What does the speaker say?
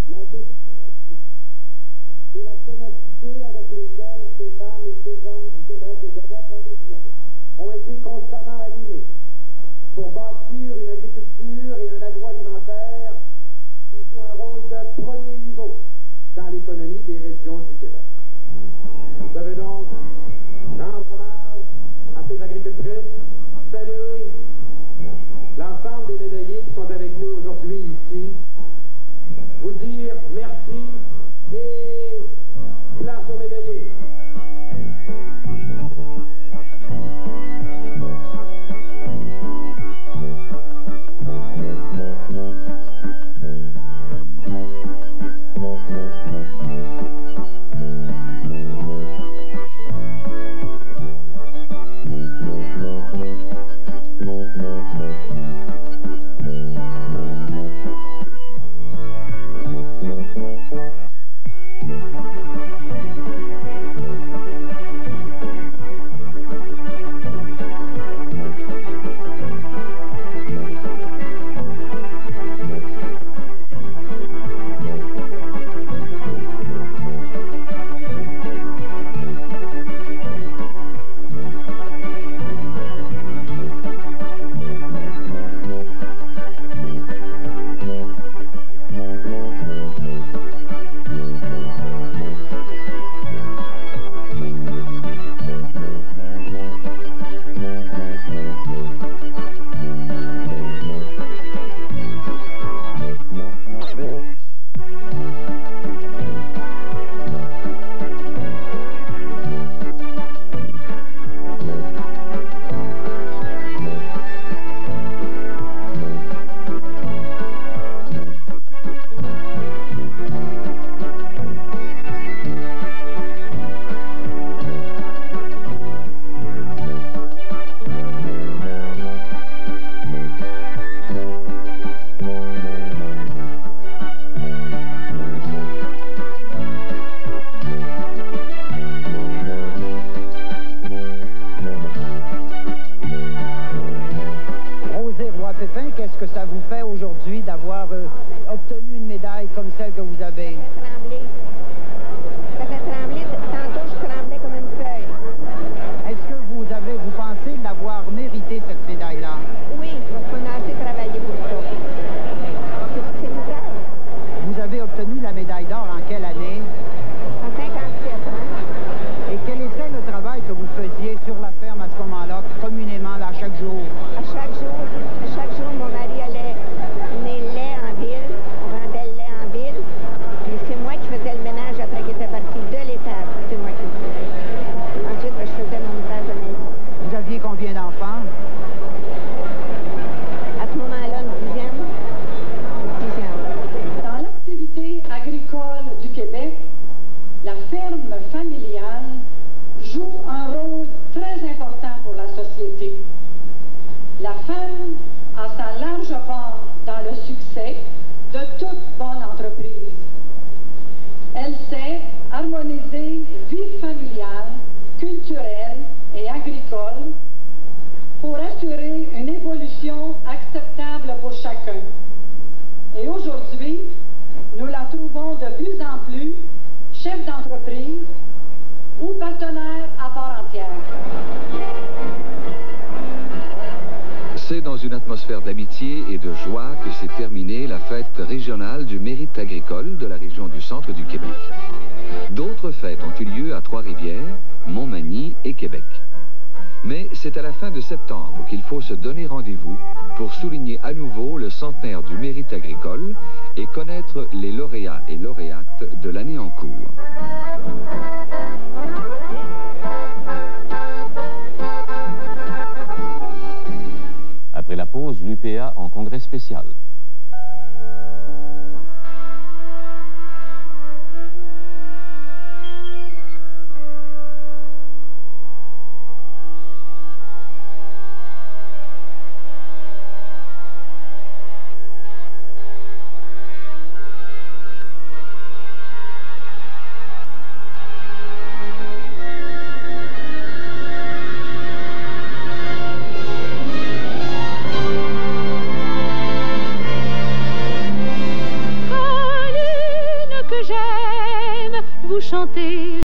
la détermination et la ténacité avec lesquelles ces femmes et ces hommes du Québec et de votre région ont été constamment animés pour bâtir une agriculture et un agroalimentaire qui jouent un rôle de premier niveau dans l'économie des régions du Québec. Je veux donc rendre hommage à ces agricultrices, saluer l'ensemble des médaillés qui sont avec nous aujourd'hui ici, vous dire merci et place aux médaillés. Qu'est-ce que ça vous fait aujourd'hui d'avoir obtenu une médaille comme celle que vous avez? Ça fait trembler. Tantôt, je tremblais comme une feuille. Est-ce que vous pensez l'avoir mérité, cette médaille-là? Oui, parce qu'on a assez travaillé pour ça. C'est tout ça. Vous avez obtenu la médaille d'or en quelle année? En 57 ans. Et quel était le travail que vous faisiez sur la ferme à ce moment-là, communément, là, chaque jour? À chaque jour, mon mari allait mener le lait en ville. On vendait le lait en ville. Puis c'est moi qui faisais le ménage après qu'il était parti de l'étable. C'est moi qui le faisais. Ensuite, je faisais mon ménage de maison. Vous aviez combien d'enfants? À ce moment-là, une dizaine. Dans l'activité agricole du Québec, la ferme familiale joue un rôle très important pour la société. La femme a sa large part dans le succès de toute bonne entreprise. Elle sait harmoniser vie familiale, culturelle et agricole pour assurer une évolution acceptable pour chacun. Et aujourd'hui, nous la trouvons de plus en plus chef d'entreprise ou partenaire à part entière. C'est dans une atmosphère d'amitié et de joie que s'est terminée la fête régionale du mérite agricole de la région du centre du Québec. D'autres fêtes ont eu lieu à Trois-Rivières, Montmagny et Québec. Mais c'est à la fin de septembre qu'il faut se donner rendez-vous pour souligner à nouveau le centenaire du mérite agricole et connaître les lauréats et lauréates de l'année en cours. Après la pause, l'UPA en congrès spécial. j'aime vous chanter